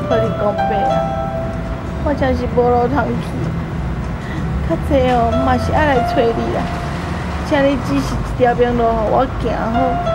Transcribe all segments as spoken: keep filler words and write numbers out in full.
互你讲白啊，我真是无路通去。较济哦，嘛是爱来找你啦，请你指示一条明路，互我行好。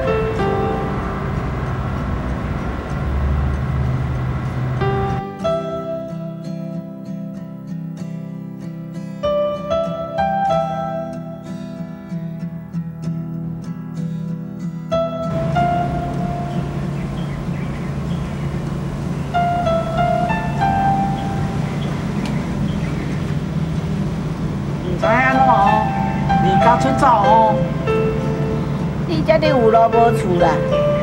出走哦！ 你这里有路无厝啦？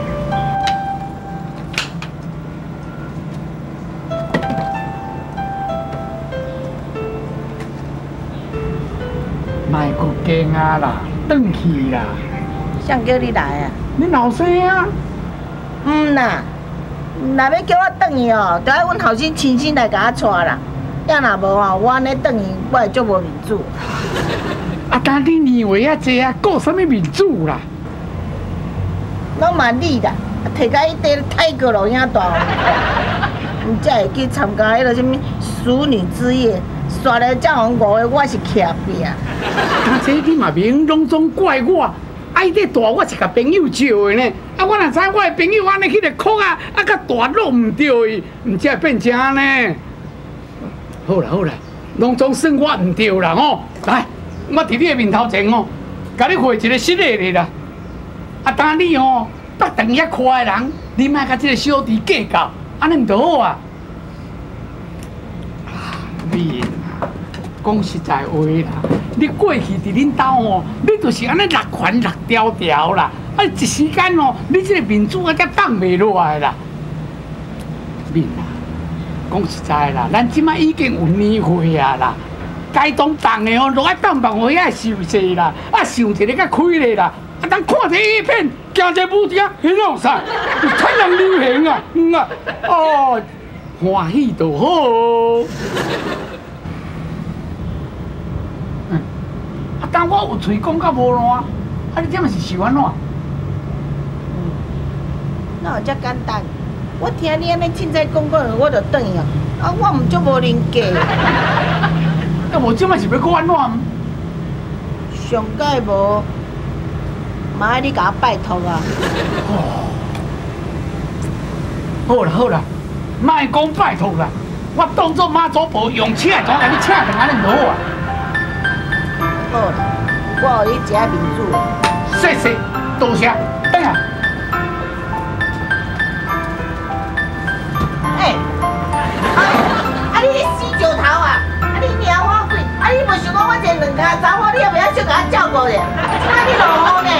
卖阁惊啊啦，转去啦！ 谁叫你来啊？ 你老生啊？ 嗯啦，若要叫我转去哦，就要阮后生亲身来甲我带啦。要若无吼，我安尼转去，我会足无面子。 啊！但你年岁啊济啊，顾什么民主啦？ 拢嘛你啦，摕甲迄块泰国路影大王，毋才会去参加迄个什么淑女之夜，刷了这样五个，我是徛壁。 但这你嘛免拢总怪我，爱这大我是甲朋友招的呢。啊，我若知我的朋友安尼去个哭啊，啊甲大弄唔对伊，毋才会变这呢。好啦好啦，拢总算我唔对啦吼，来。 我伫你的面头前哦，甲你画一个实例啦。啊，当你哦，北长遐看的人，你莫甲这个小弟计较，安尼唔就好啊？啊，你讲实在话啦，你过去伫恁兜哦，你就是安尼六环六条条啦。啊，一时间哦，你这个面子啊，才挡袂落来啦。面啊，讲实在啦，咱即摆已经有年岁啊啦。 该当当的哦，落爱当房会爱受势啦，啊想一个较开咧啦，啊当看这一片，行一舞厅，很好噻，太人流行啊，嗯啊，哦，欢喜就好。嗯，啊当我有嘴讲到无烂，啊你这嘛是想安怎？ 嗯，哪有遮简单？我听你安尼凊彩讲讲，我就转去啊，啊我毋足无人格。 啊，无即摆是要搁安怎？ 上届无，嘛爱你甲我拜托啊！ 哦，好啦好啦，莫讲拜托啦，我当作妈祖婆用请，怎甲你请上安尼就好啊？ 好啦，我互你一下面子。 谢谢，多谢，等下。 哎，啊啊！你迄死石头啊！ 啊！你领我鬼！啊！你无想讲我一个两家查某，你也袂晓小甲我照顾者，即摆你落雨呢？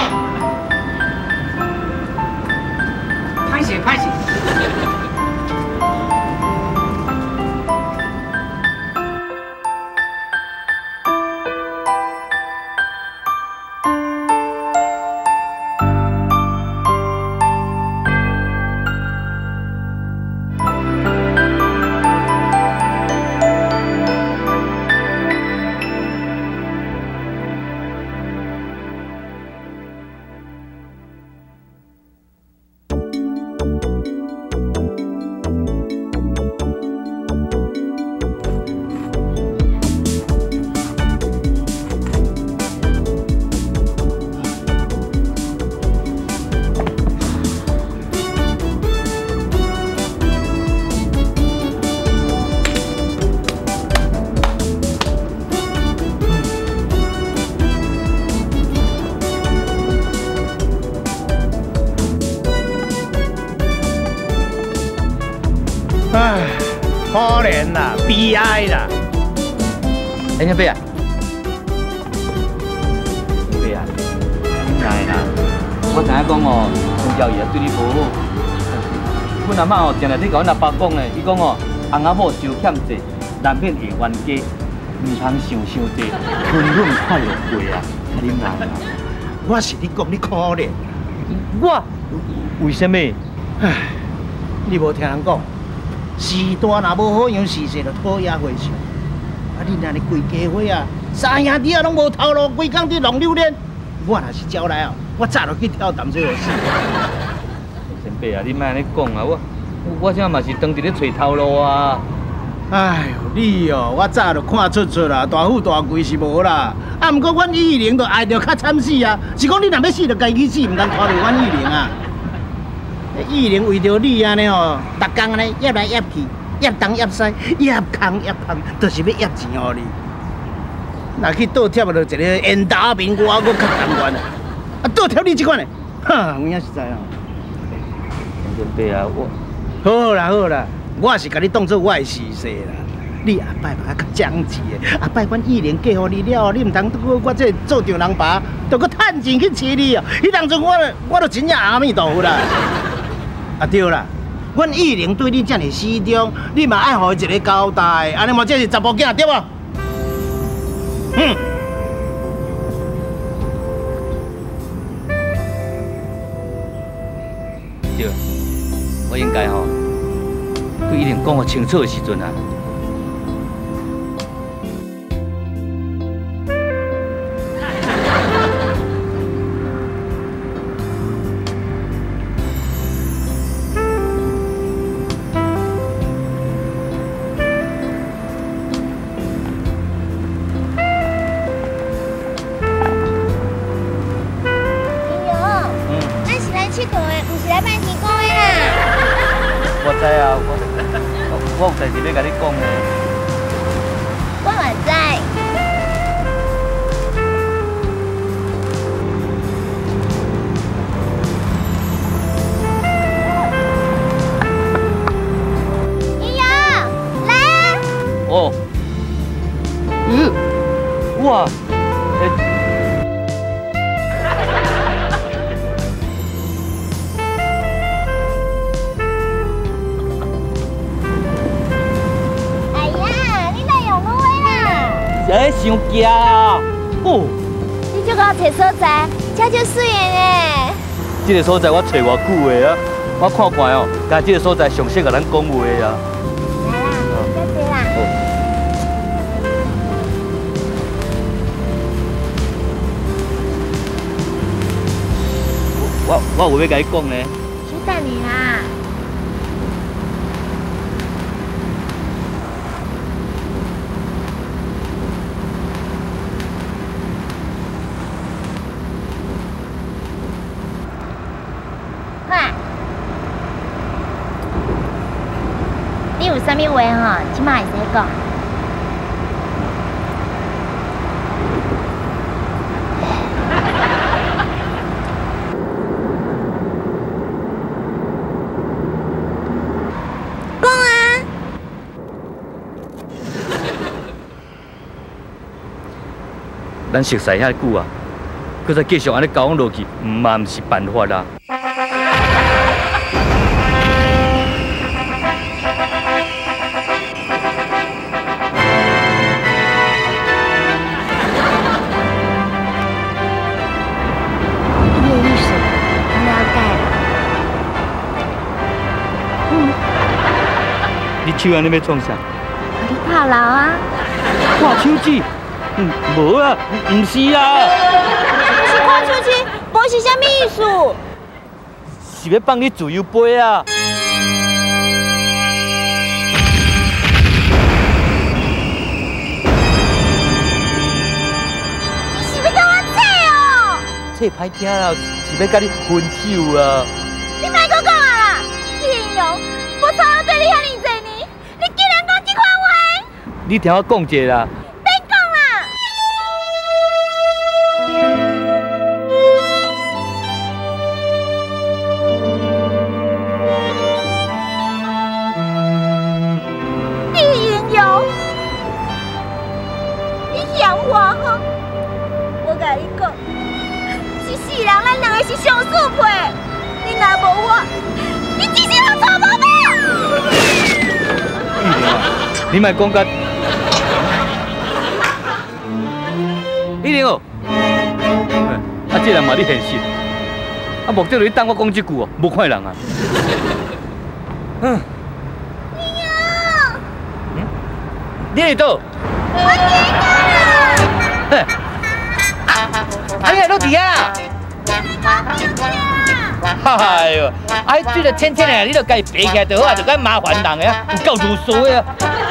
歹势歹势。 唉，可怜啦，悲哀啦！ 哎，阿伯啊，阿伯啊，哪会啦？我知影讲哦，陈交易啊对你无好。阮阿嬷哦，定定咧甲阮阿爸讲咧，伊讲哦，翁仔某受欠债，难免会冤家，唔通想伤济，吞忍快乐过啊！你哪啦？ 我是你讲你可怜， 我为什么？ 唉，你无听人讲，时代若无好样时势，就讨厌回上。啊，你若是规家伙啊，三兄弟啊拢无头路，规工伫浪榴莲。我若是招来哦，我早就去跳淡水河死。 前辈啊，你莫安尼讲啊，我我现在嘛是当伫咧找头路啊。 哎呦，你哦，我早就看出出啦，大富大贵是无啦。啊，毋过阮玉玲就爱着较惨死啊，是讲你若要死，就家己死，毋通拖着阮玉玲啊。玉玲为着你安尼哦，逐工安尼掖来掖去，掖东掖西，掖空掖胖，就是要掖钱互你。若去倒贴就一个缘大面，我搁较甘愿啊。啊，倒贴你即款的，哼，有影实在啊。 前辈啊，我好啦好啦，我是甲你当做我的侍世啦。你下摆嘛较讲钱的，下摆阮玉玲嫁互你了，你毋通搁我这做丈人爸，着搁趁钱去饲你哦。迄当阵我我着真正阿弥陀佛啦。啊对啦，阮玉玲对你遮尔始终，你嘛爱互伊一个交代，安尼嘛这是查甫囝对无？嗯。 对，我应该吼对玉玲讲个清楚的时阵啊。我有代志要甲你讲的。 我嘛知。姨瑶，来啊！ 哦。嗯。哇。欸哎，伤惊啊！哦， 你就甲我找所在，这就水的呢。 这个所在我找偌久的啊，我看看哦，甲这个所在上适合咱讲话啊。 来啦，再坐啦。 我我有话要甲你讲呢。 先等你啦。你有啥物话吼，即摆会使讲。讲啊！ 咱熟悉遐久啊，搁再继续安尼交往落去，嘛毋是办法啦。你手安尼要创啥？ 你套牢啊！ 看手指？嗯，无啊，唔是啊。 你是看手指，无是啥物意思？ 是要放你自由飞啊！ 你是要甲我扯哦？ 扯歹听啦，是要甲你分手啊！ 你莫搁讲啊啦！天勇，我从来对你遐尼侪年，你竟然讲这款话！ 你听我讲一下啦。 别讲啦！李云勇，你嫌我吼？我甲你讲，一世人咱两个是上速配，你若无我，你只是个臭毛病！ 玉玲啊，你莫讲甲。玉玲哦，啊，这人嘛你现实，啊，目的你等我讲这句哦，无看人啊。嗯。嗯？你喺倒？ 我见到了。 嘿，啊，你喺倒伫啊？ 你讲对啊！ 哎呦，哎，水就浅浅的，你就家己爬起来就好啊，就该麻烦人的啊，有够如数的啊。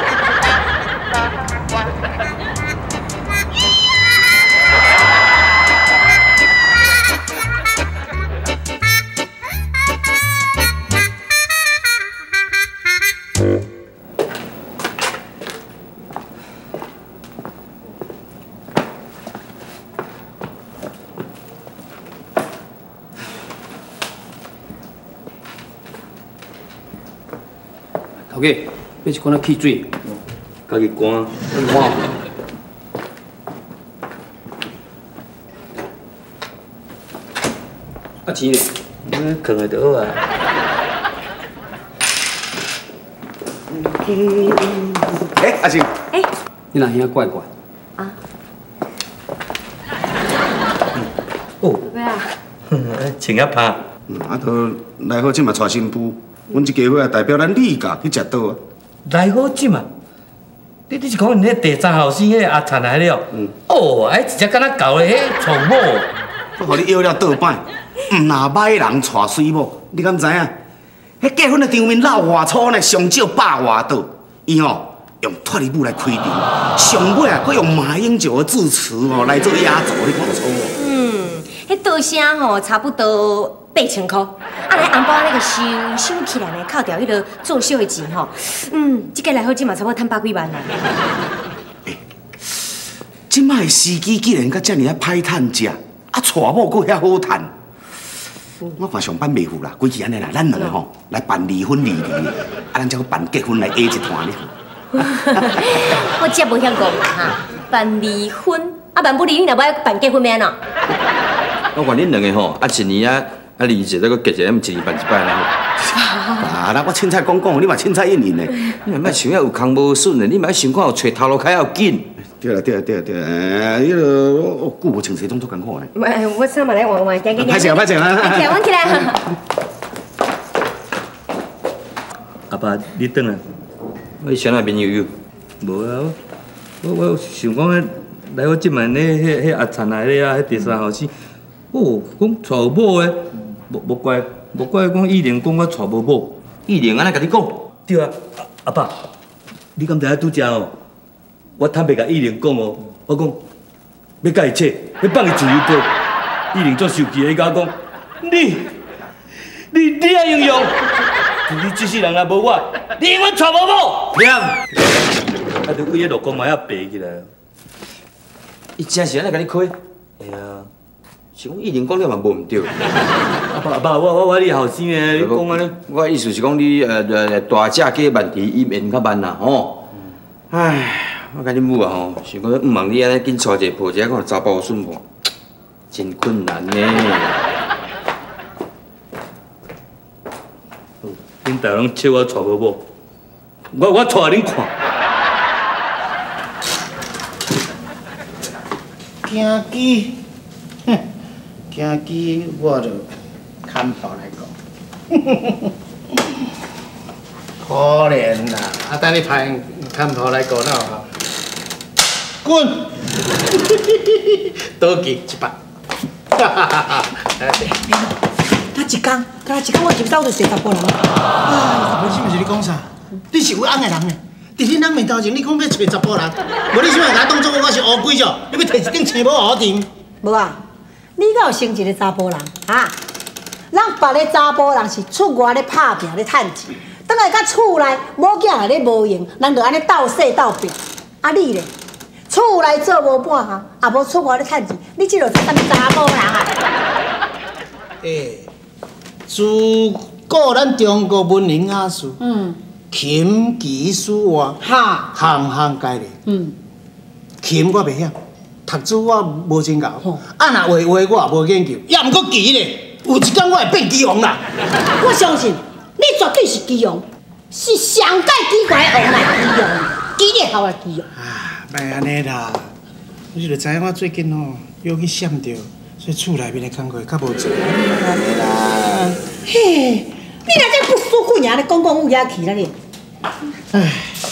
头家，要是管他汽水， 家己关， 哇！啊钱呢？ 嗯，放下就好啊。 哎，阿星， 哎， 你若兄怪怪。 啊。 哦。 咩啊？ 穿啊怕。 嗯，啊，都来好，即嘛带新妇，阮这家伙啊代表咱李家去食倒啊。 来好酒嘛？你你是讲恁迄第三后生迄个阿灿来了？嗯。哦，哎，直接敢若搞咧迄床某。 我互你摇了倒摆，毋若歹人带水某，你敢知影？迄结婚的场面闹外粗呢，上少百外度，伊吼用脱离布来开场，上尾啊，佫用马英九的致辞吼来做压轴，你看错无？ 嗯，迄倒声吼差不多八千块，啊来红包那个收收起来呢，扣掉迄个作秀的钱吼，嗯，即个来好金嘛差不多赚百几万啦。 即摆的司机既然甲遮尔啊歹趁食，啊娶某佫遐好趁。我看上班袂赴啦，规矩安尼啦，咱两个吼来办离婚离离，啊，咱才去办结婚来 A 一团哩。 我真无遐讲啦哈，办离婚啊，办不离，你若要办结婚要安怎？ 我看恁两个吼，啊一年啊啊离一再搁结一个，毋一年办一摆啦。 啊，那我凊彩讲讲，你嘛凊彩应应的。 你若莫想遐有空无顺的，你嘛要想看有找头路开要紧。 对啦对啦对啦对啦，诶，迄个我久无穿西装做艰苦呢。 我我上嘛来玩玩，行行行。 歹势啊歹势啊！ 起来，我起来。 阿爸，你转来。 我想那边悠悠。 无啊，我我我想讲迄来我即满咧，迄迄阿灿来咧啊，迄第三后生，哦，讲娶有某诶，无无怪无怪讲依然讲我娶无某。 依然安尼甲你讲。 对啊，阿阿爸，你敢知影拄则哦？我坦白甲依然讲哦，我讲要甲伊切，要放伊自由飞。依然足受气的，伊甲我讲，你你你爱英勇，你这世人若无我，你永远娶无某。骗！啊，就规个落光嘛要爬起来。 伊真是安尼甲你开？ 哎呀， 是讲依然讲了嘛无毋对。 阿爸阿爸，我我我你后生诶，你讲安尼。 我意思是讲你呃呃大只计问题，伊面较慢啦吼。唉。我甲恁母啊吼，想讲毋望你安尼紧娶一个婆姐，看查甫顺无，真困难呢。 恁大人笑我娶无某，我我娶恁看。 惊机，哼，惊机我就看破来讲。可怜啦！啊，等你拍看破来讲了哈。滚！倒去一百。哈哈哈哈！ 那一工，那一工我就走就找查甫人。 啊，不是不是你讲啥？你是有翁的人呢？伫恁人面头前，你讲要找查甫人，无你怎么甲我当作我是乌龟着？你要摕一顶青帽互我顶？ 无啊，你敢有生一个查甫人啊？咱别个查甫人是出外咧拍拼咧趁钱，等下到厝内某囝也咧无用，人就安尼斗洗斗拼。啊你咧？厝内做无半项，也无出外咧趁钱，你即落是啥物查甫人啊？ 诶，自古咱中国文人雅士，嗯，琴棋书画， 哈， 行行皆礼。嗯，琴我袂晓，读书我无真够，啊若画画我也无研究，也毋过棋咧，有一天我会变棋王啦。 我相信你绝对是棋王，是上界棋怪的王来棋王，棋咧后来棋王。 啊，莫安尼啦，你就知影我最近吼又去闪着。所以厝内面的工课较无做，安尼啦。 嘿，你若这不输鬼啊！你讲讲有遐去啦你。唉，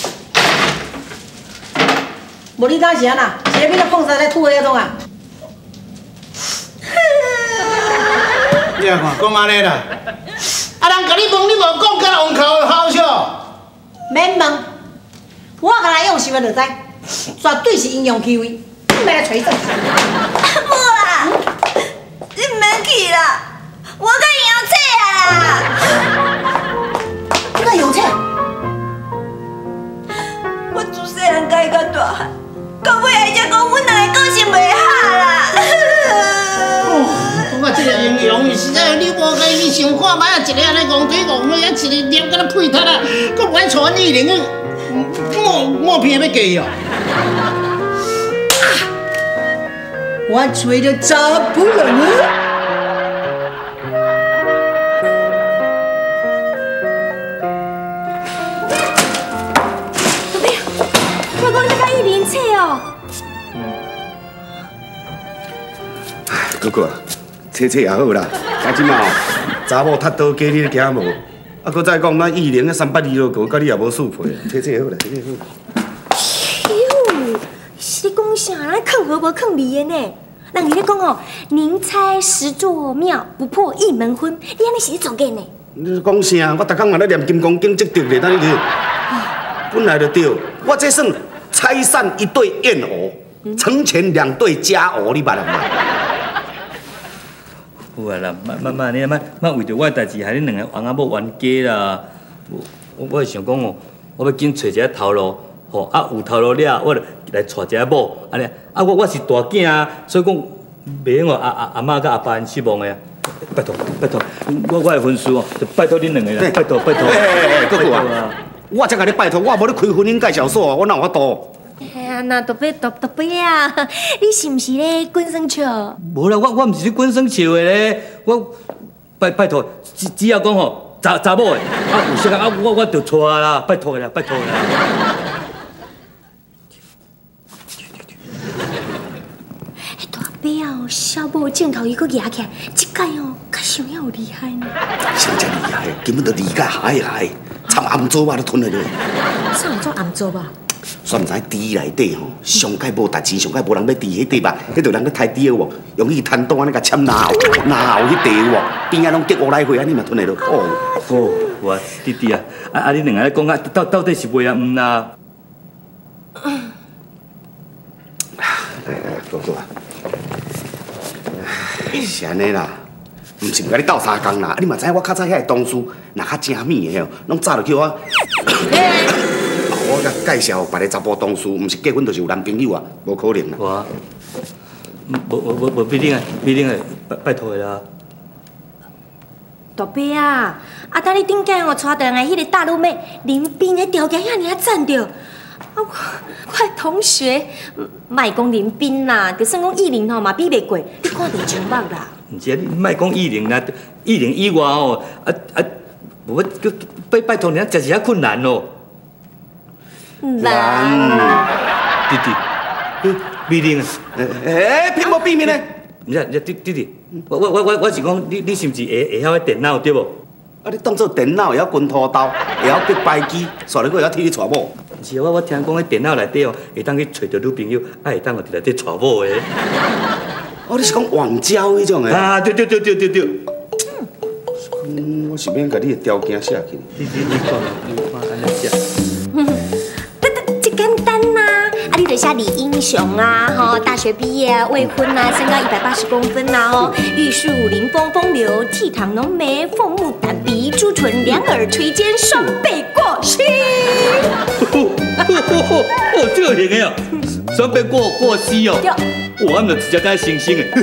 无你敢是安那？是咧你咧碰啥咧吐迄种啊？ 你啊看，讲安尼啦，啊人甲你问，你无讲，敢往口的好笑？ 免问，我甲来用想就知，绝对是阴阳气味，你咪来找证。 无啦，你唔免去啦，我甲杨姐啊。 你甲杨姐？ 我自细汉甲伊到大汉，到尾还才讲阮两个个性袂合啦。 我这个形容实在，你无该你想看卖啊，一个安尼戆嘴戆嘴，啊一个黏甲那配搭啊，搁玩传异灵个，莫莫骗要嫁哦。 我找着查甫人了。 宝贝，我讲你甲伊连册哦。 唉，哥哥，切切也好啦，啊即嘛哦，查某踢倒家你惊无？啊，搁再讲咱艺人个三八二六九，甲你也无速配，切切好啦，切切好。 哟，是咧讲啥？咱坑和无坑味的呢？人伊咧讲哦，宁拆十座庙，不破一门婚。你安尼是咧做假呢？ 你讲啥？我逐工也咧念金刚经积德咧，哪里去？本来就对，我这算拆散一对燕鹅，成全两对佳偶，你捌啦？ 有啊啦，莫莫莫你莫莫为着我的代志，害恁两个翁仔某冤家啦。我我是想讲哦，我要紧找一个头路，吼啊有头路了，我就来娶一个某，安尼啊我我是大囝啊，所以讲袂用哦阿阿阿嬷甲阿爸因失望的啊。拜托拜托，我我的婚事哦，就拜托恁两个啦，拜托拜托。 哎哎哎，哥哥啊，我才甲你拜托，我无咧开婚姻介绍所，我哪有法度？ 哎呀，那大伯大大伯啊，你是毋是咧滚耍笑？ 无啦，我我毋是咧滚耍笑的咧，我拜拜托，只只要讲吼查查某的，啊有适合啊我我就娶啦，拜托啦拜托啦。 迄大伯啊，小宝镜头伊搁举起来，即摆哦，较想要有厉害呢。 真正厉害，根本就理解海海，掺暗做肉都吞了了。 啥有做暗做吧？ 煞毋知猪内底吼，上界无值钱，上界无人要猪迄块吧，迄着人咧刣猪有无？用伊摊刀安尼甲签哪后，哪后迄地有无？边仔拢结乌来花，安尼嘛吞得落。哦， 哦，我弟弟啊，啊啊！你两个咧讲啊，到到底是为啊毋啦？ 哥哥啊，是安尼啦，毋是毋甲你斗相共啦，你嘛知影我较早遐个同事，若较正面的吼，拢早就叫我。我甲介绍别个查甫同事，毋是结婚就是有男朋友啊，无可能啦。 我，无无无无必定啊，必定啊，拜拜托的啦。 大伯啊，啊，等你顶间哦，带倒来迄个大陆妹林彬的条件遐尔啊赞着，啊我我的同学，莫讲林彬啦，就算讲艺玲吼嘛比袂过，你看着上目啦。 毋是啊，你莫讲艺玲啦，艺玲以外哦，啊啊，无我拜拜托你啊，真是遐困难哦。 难。 弟弟，美玲啊， 诶，偏无避免呢？ 唔是，弟弟弟，我我我我我是讲，你你是毋是会会晓电脑对无？ 啊，你当做电脑会晓滚拖刀，会晓逼排机，煞了佫会晓替你娶某。 毋是啊，我我听讲，迄电脑内底哦，会当去找到女朋友，啊会当互伫内底娶某的。 哦，你是讲网交迄种的？ 啊，对对对对对对。 嗯，我是免甲你的条件写起。 你你你讲，你看安尼写。 这简单呐，啊，你就写李英雄啊，吼，大学毕业啊，未婚啊，身高一百八十公分呐，吼，玉树临风风流倜傥浓眉，凤目短鼻，朱唇两耳垂肩，双背过膝。 哦，这个型的哦，双背过过膝哦。我们就直接甲星星的。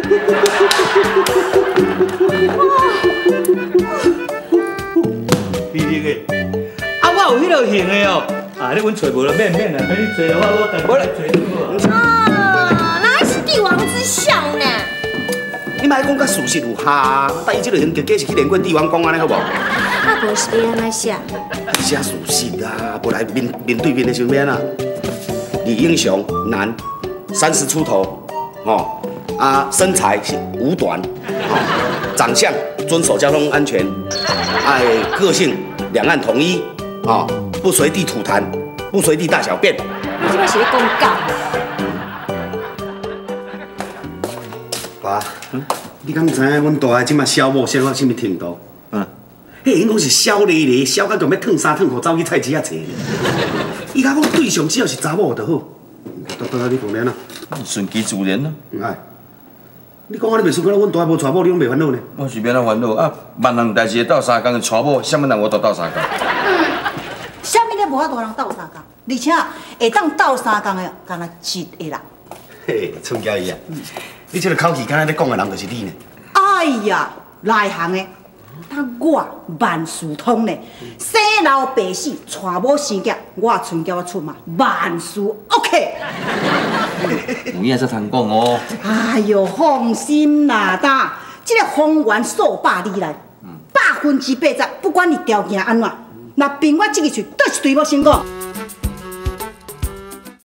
美丽的，啊，我有迄落型的哦。啊，你阮找无了，免免啦，免你找了，我我等我来找你好。 啊，哪是帝王之相呢？ 你莫讲甲事实有下，但伊这个型结果是去连贯帝王宫安尼好无？ 啊，无是要安怎写？ 写事实啊，无来面面对面的时候免啊。李英雄，男，三十出头，哦，啊，身材是五短，哦，长相遵守交通安全，哎，个性两岸统一，哦。不随地吐痰，不随地大小便。 你这摆是咧讲教？ 爸，嗯， 你敢知影阮大个即马小某生到什么程度？ 嗯， 迄因讲是小咧咧，小到就要烫衫烫裤走去菜市仔找。伊甲讲对象只要是查某就好。倒倒来你旁边啊？ 顺其自然咯。 哎，你讲我你袂输，敢若阮大个无娶某，你拢袂烦恼呢？ 我是免哪烦恼啊，万人代志会斗相共，娶某什么人我都斗相共。 啥物咧无法度人斗相共，而且会当斗相共的，敢若一个人。 嘿，春娇姨啊，你这个口气，敢若咧讲的人就是你呢？ 哎呀，内行的，他我万事通呢，生老病死、娶某生囝，我春娇出马，万事 OK。 有影才通讲哦。 哎呦，放心啦，大，这个方圆数百里内，百分之八十，不管你条件安怎，若凭我这个嘴，倒是对我先讲。